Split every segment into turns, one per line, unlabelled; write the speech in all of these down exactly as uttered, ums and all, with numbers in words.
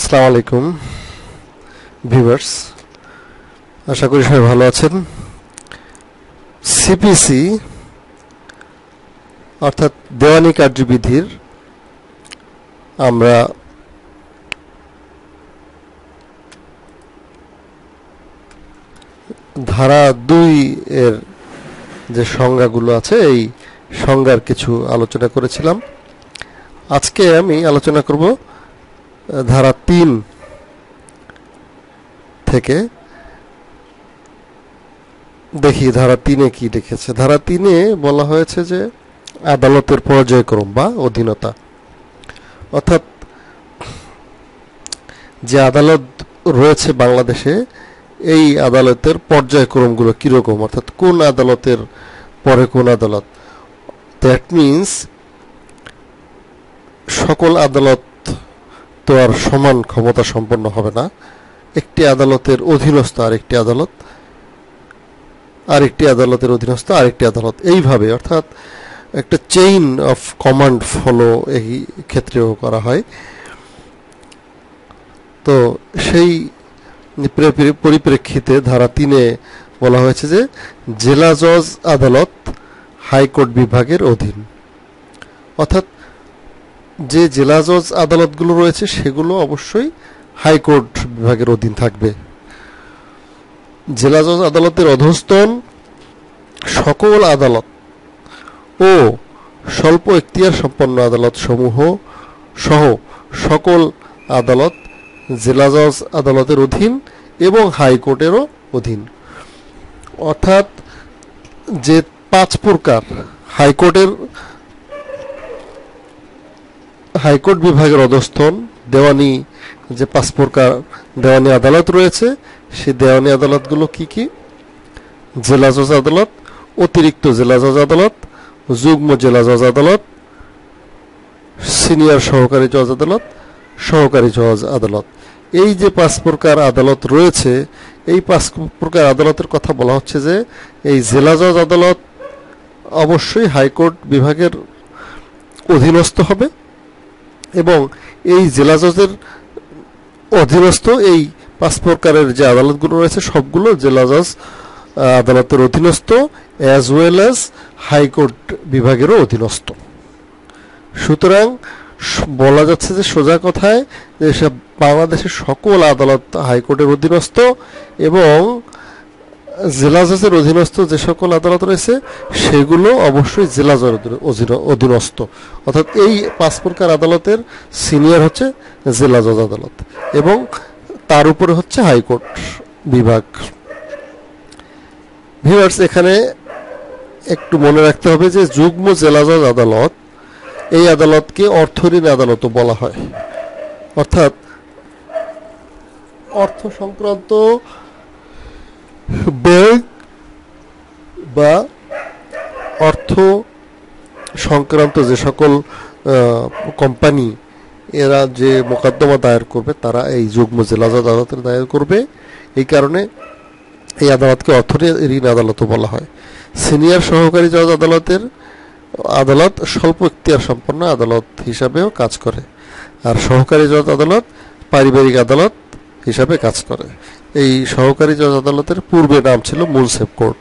আসসালামু আলাইকুম ভিউয়ার্স, আশা করি সবাই ভালো আছেন। সিপিসি অর্থাৎ দেওয়ানি কার্যবিধির আমরা ধারা দুই এর যে সংজ্ঞাগুলো আছে এই সংজ্ঞার কিছু আলোচনা করেছিলাম। আজকে আমি আলোচনা করব ধারা তিন থেকে। দেখি ধারা তিনে কি লিখেছে। ধারা তিনে বলা হয়েছে যে আদালতের পর্যায়ক্রম বা অধীনতা, অর্থাৎ যে আদালত রয়েছে বাংলাদেশে এই আদালতের পর্যায়ক্রমগুলো কীরকম, অর্থাৎ কোন আদালতের পরে কোন আদালত। দ্যাট মিনস সকল আদালত তো আর সমান ক্ষমতা সম্পন্ন হবে না। একটি আদালতের অধীনস্থ আরেকটি আদালত, আরেকটি আদালতের অধীনস্থ আরেকটি আদালত, এইভাবে অর্থাৎ একটা চেইন অফ কমান্ড ফলো এই ক্ষেত্রেও করা হয়। তো সেই পরিপ্রেক্ষিতে ধারা তিনে বলা হয়েছে যে জেলা জজ আদালত হাইকোর্ট বিভাগের অধীন, অর্থাৎ যে জেলা জজ আদালতগুলো রয়েছে সেগুলো অবশ্যই হাইকোর্ট বিভাগের অধীন থাকবে। জেলা জজ আদালতের অধস্তন সকল আদালত ও স্বল্প এখতিয়ার সম্পন্ন আদালত সমূহ সহ সকল আদালত জেলা জজ আদালতের অধীন এবং হাইকোর্টেরও অধীন। অর্থাৎ যে পাঁচ প্রকার হাইকোর্টের হাইকোর্ট বিভাগের অধস্তন দেওয়ানি, যে পাঁচ প্রকার দেওয়ানি আদালত রয়েছে সেই দেওয়ানি আদালতগুলো কি কি? জেলা জজ আদালত, অতিরিক্ত জেলা জজ আদালত, যুগ্ম জেলা জজ আদালত, সিনিয়র সহকারী জজ আদালত, সহকারী জজ আদালত। এই যে পাঁচ প্রকার আদালত রয়েছে এই পাঁচ প্রকার আদালতের কথা বলা হচ্ছে যে এই জেলা জজ আদালত অবশ্যই হাইকোর্ট বিভাগের অধীনস্থ হবে এবং এই জেলা জজের অধীনস্থ এই পাঁচ প্রকারের যে আদালতগুলো রয়েছে সবগুলো জেলা জজ আদালতের অধীনস্থ অ্যাজ ওয়েল অ্যাজ হাইকোর্ট বিভাগেরও অধীনস্থ। সুতরাং বলা যাচ্ছে যে সোজা কথায় যে বাংলাদেশের সকল আদালত হাইকোর্টের অধীনস্থ এবং জেলা জজের অধীনস্থ যে সকল আদালত রয়েছে সেগুলো অবশ্যই জেলা জজের অধীনস্থ। অর্থাৎ এই পাঁচ প্রকার আদালতের সিনিয়র হচ্ছে জেলা জজ আদালত এবং তার উপরে হচ্ছে হাইকোর্ট বিভাগ। ভিউয়ার্স, এখানে একটু মনে রাখতে হবে যে যুগ্ম জেলা জজ আদালত এই আদালতকে অর্থঋণ আদালতও বলা হয়, অর্থাৎ অর্থ সংক্রান্ত ব্যাংক বা অর্থ সংক্রান্ত যে সকল কোম্পানি এরা যে মোকদ্দমা দায়ের করবে তারা এই যুগ্ম জেলা জজ আদালতে দায়ের করবে। এই কারণে এই আদালতকে অর্থঋণ আদালতও বলা হয়। সিনিয়র সহকারী জজ আদালতের আদালত স্বল্প এখতিয়ার সম্পন্ন আদালত হিসাবেও কাজ করে, আর সহকারী জজ আদালত পারিবারিক আদালত হিসাবে কাজ করে। এই সহকারী জজ আদালতের পূর্বে নাম ছিল মুনসেফ কোর্ট।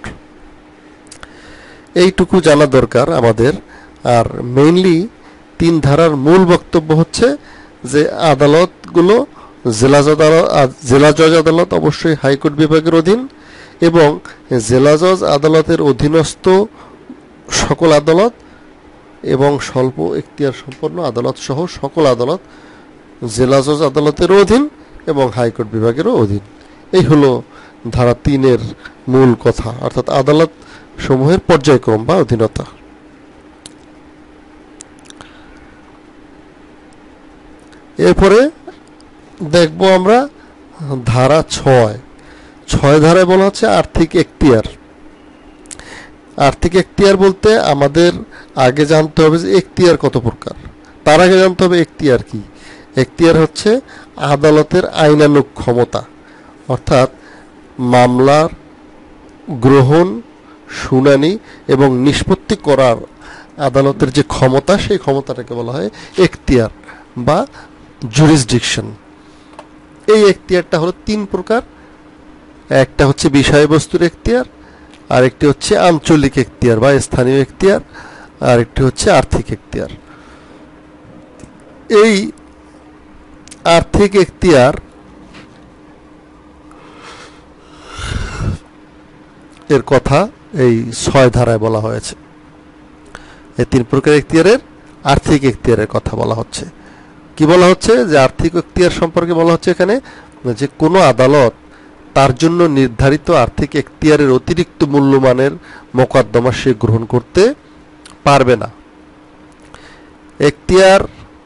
এইটুকু জানা দরকার আমাদের। আর মেইনলি তিন ধারার মূল বক্তব্য হচ্ছে যে আদালতগুলো জেলা জজ জেলা জজ আদালত অবশ্যই হাইকোর্ট বিভাগের অধীন এবং জেলা জজ আদালতের অধীনস্থ সকল আদালত এবং স্বল্প এখতিয়ার সম্পন্ন আদালত সহ সকল আদালত জেলা জজ আদালতের অধীন এবং হাইকোর্ট বিভাগেরও অধীন। এই হলো ধারা তিনের মূল কথা, অর্থাৎ আদালত সমূহের পর্যায়ক্রম বা অধীনতা। এরপরে দেখব আমরা ধারা ছয়। ছয় ধারায় বলা হচ্ছে আর্থিক এখতিয়ার। আর্থিক এখতিয়ার বলতে আমাদের আগে জানতে হবে যে এখতিয়ার কত প্রকার। তার আগে জানতে হবে এখতিয়ার কি। এখতিয়ার হচ্ছে আদালতের আইনানুগ ক্ষমতা, অর্থাৎ মামলার গ্রহণ, শুনানি এবং নিষ্পত্তি করার আদালতের যে ক্ষমতা সেই ক্ষমতাটাকে বলা হয় এখতিয়ার বা জুরিসডিকশন। এই এখতিয়ারটা হলো তিন প্রকার। একটা হচ্ছে বিষয়বস্তুর এখতিয়ার, আর একটি হচ্ছে আঞ্চলিক এখতিয়ার বা স্থানীয় এখতিয়ার, আর একটি হচ্ছে আর্থিক এখতিয়ার। এই আর্থিক এখতিয়ার এর কথা এই ছয় ধারায় বলা হয়েছে। এই তিন প্রকার এখতিয়ারের আর্থিক এখতিয়ারের কথা বলা হচ্ছে। কি বলা হচ্ছে? যে আর্থিক এখতিয়ার সম্পর্কে বলা হচ্ছে এখানে যে কোনো আদালত তার জন্য নির্ধারিত আর্থিক এখতিয়ারের অতিরিক্ত মূল্যমানের মোকদ্দমা সে গ্রহণ করতে পারবে না। এখতিয়ার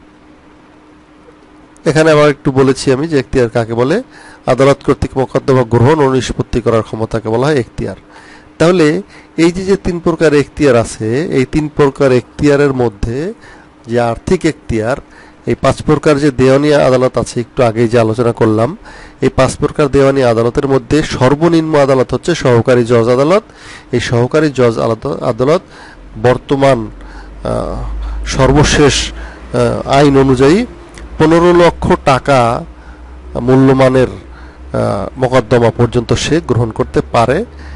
এখানে আবার একটু বলেছি আমি যে এখতিয়ার কাকে বলে। আদালত কর্তৃক মোকদ্দমা গ্রহণ ও নিষ্পত্তি করার ক্ষমতাকে বলা হয় এখতিয়ার। তাহলে এই যে যে তিন প্রকার এখতিয়ার আছে, এই তিন প্রকার এখতিয়ারের মধ্যে যে আর্থিক এখতিয়ার, এই পাঁচ প্রকার যে দেওয়ানি আদালত আছে একটু আগেই যে আলোচনা করলাম, এই পাঁচ প্রকার দেওয়ানি আদালতের মধ্যে সর্বনিম্ন আদালত হচ্ছে সহকারী জজ আদালত। এই সহকারী জজ আদালত বর্তমান সর্বশেষ আইন অনুযায়ী পনেরো লক্ষ টাকা মূল্যমানের মোকদ্দমা পর্যন্ত সে গ্রহণ করতে পারে।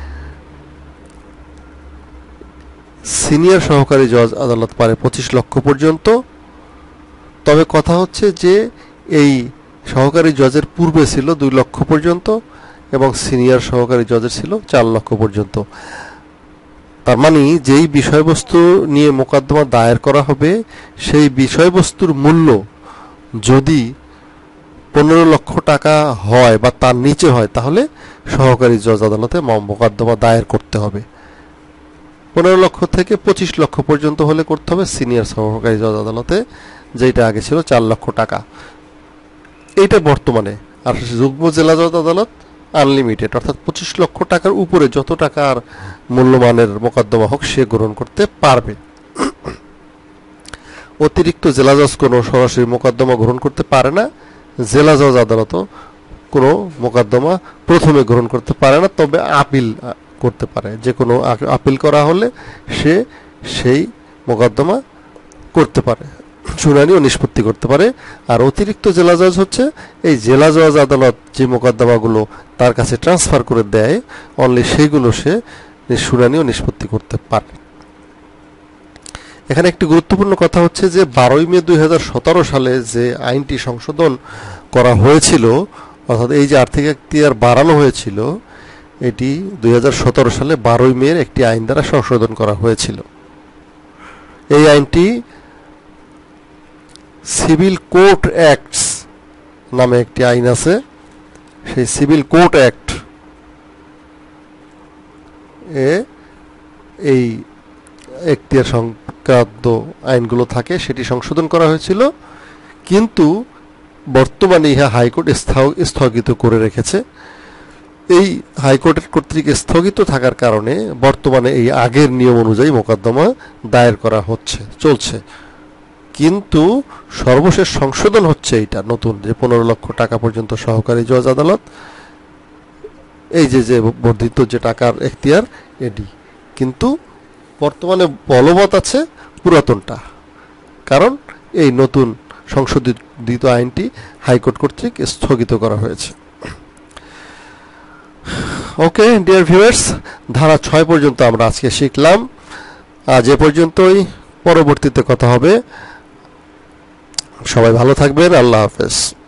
সিনিয়র সহকারী জজ আদালত পারে পঁচিশ লক্ষ পর্যন্ত। তবে কথা হচ্ছে যে এই সহকারী জজের পূর্বে ছিল দুই লক্ষ পর্যন্ত এবং সিনিয়র সহকারী জজের ছিল চার লক্ষ পর্যন্ত। তার মানে যেই বিষয়বস্তু নিয়ে মোকদ্দমা দায়ের করা হবে সেই বিষয়বস্তুর মূল্য যদি পনেরো লক্ষ টাকা হয় বা তার নিচে হয় তাহলে সহকারী জজ আদালতে মোকদ্দমা দায়ের করতে হবে। পনেরো লক্ষ থেকে পঁচিশ লক্ষ পর্যন্ত হলে করতে হবে সিনিয়র সহকারী জজ আদালতে, যেটা আগে ছিল চার লক্ষ টাকা। এইটা বর্তমানে। আর যুগ্ম জেলা জজ আদালত আনলিমিটেড, অর্থাৎ পঁচিশ লক্ষ টাকার উপরে যত টাকার মূল্যমানের মোকদ্দমা হোক সে গ্রহণ করতে পারবে। অতিরিক্ত জেলা জজ কোনো সরাসরি মোকদ্দমা গ্রহণ করতে পারে না। জেলা জজ আদালতও কোনো মোকদ্দমা প্রথমে গ্রহণ করতে পারে না, তবে আপিল করতে পারে। যে কোনো আপিল করা হলে সে সেই মোকদ্দমা করতে পারে, শুনানি ও নিষ্পত্তি করতে পারে। আর অতিরিক্ত জেলা জজ হচ্ছে এই জেলা জজ আদালত যে মোকদ্দমাগুলো তার কাছে ট্রান্সফার করে দেয় অনলি সেইগুলো সে শুনানি ও নিষ্পত্তি করতে পারে। এখানে একটি গুরুত্বপূর্ণ কথা হচ্ছে যে বারোই মে দুই হাজার সতেরো সালে যে আইনটি সংশোধন করা হয়েছিল, অর্থাৎ এই যে আর্থিক এখতিয়ার বাড়ানো হয়েছিল, এটি দুই হাজার সতেরো সালে বারোই মের একটি আইন দ্বারা সংশোধন করা হয়েছিল। এই আইনটি সিভিল কোর্ট অ্যাক্টস নামে একটি আইন আছে। সেই সিভিল কোর্ট অ্যাক্ট এ এই এখতিয়ার সংক্রান্ত আইনগুলো থাকে, সেটি সংশোধন করা হয়েছিল। কিন্তু বর্তমানে ইহা হাইকোর্ট স্থগিত করে রেখেছে। এই হাইকোর্টের কর্তৃক স্থগিত থাকার কারণে বর্তমানে এই আগের নিয়ম অনুযায়ী মোকদ্দমা দায়ের করা হচ্ছে, চলছে। কিন্তু সর্বশেষ সংশোধন হচ্ছে এইটা নতুন, যে পনেরো লক্ষ টাকা পর্যন্ত সহকারী জজ আদালত, এই যে যে বর্ধিত যে টাকার এখতিয়ার এটি। কিন্তু বর্তমানে বলবৎ আছে পুরাতনটা, কারণ এই নতুন সংশোধিত আইনটি হাইকোর্ট কর্তৃক স্থগিত করা হয়েছে। ওকে ডিয়ার ভিউয়ার্স, ধারা ছয় পর্যন্ত আমরা আজকে শিখলাম। আজ এ পর্যন্তই, পরবর্তীতে কথা হবে। সবাই ভালো থাকবেন। আল্লাহ হাফেজ।